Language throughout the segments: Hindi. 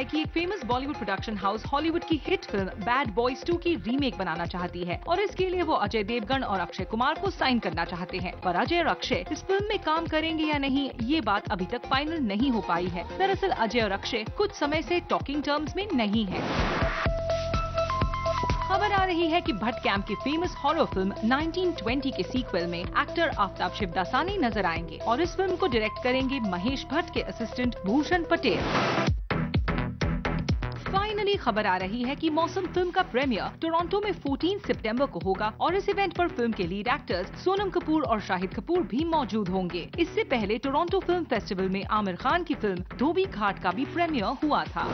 है कि एक famous Bollywood production house Hollywood की हिट फिल्म बैड बॉयज 2 की रीमेक बनाना चाहती है और इसके लिए वो अजय देवगन और अक्षय कुमार को साइन करना चाहते हैं। पर अजय और अक्षय इस फिल्म में काम करेंगे या नहीं, ये बात अभी तक फाइनल नहीं हो पाई है। दरअसल अजय और अक्षय कुछ समय से टॉकिंग टर्म्स में नहीं है। खबर आ रही है कि भट्ट कैंप की फेमस हॉरर फिल्म 1920 के सीक्वल में एक्टर आफ्ताब शिवदासानी नजर आएंगे और इस फिल्म को डायरेक्ट करेंगे महेश भट्ट के असिस्टेंट भूषण पटेल। फाइनली खबर आ रही है कि मौसम फिल्म का प्रीमियर टोरंटो में 14 सितंबर को होगा और इस इवेंट पर फिल्म के लीड एक्टर्स सोनम कपूर और शाहिद कपूर भी मौजूद होंगे। इससे पहले टोरंटो फिल्म फेस्टिवल में आमिर खान की फिल्म धोबी घाट का भी प्रीमियर हुआ था।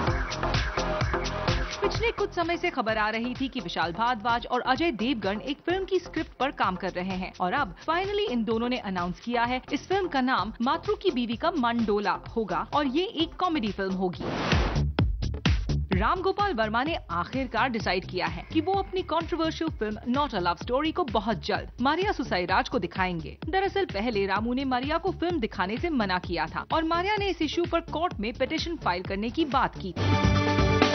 पिछले कुछ समय से खबर आ रही थी कि विशाल भारद्वाज और अजय देवगन एक फिल्म की स्क्रिप्ट पर काम कर रहे हैं और अब फाइनली इन दोनों ने अनाउंस किया है इस फिल्म का नाम मातृ की बीवी का मंडोला होगा और ये एक कॉमेडी फिल्म होगी। राम गोपाल वर्मा ने आखिरकार डिसाइड किया है कि वो अपनी controversial film not a love story को बहुत जल्द मारिया सुसाईराज को दिखाएंगे। दरअसल पहले रामू ने मारिया को फिल्म दिखाने से मना किया था और मारिया ने इस इशू पर कोर्ट में पिटीशन फाइल करने की बात की थी।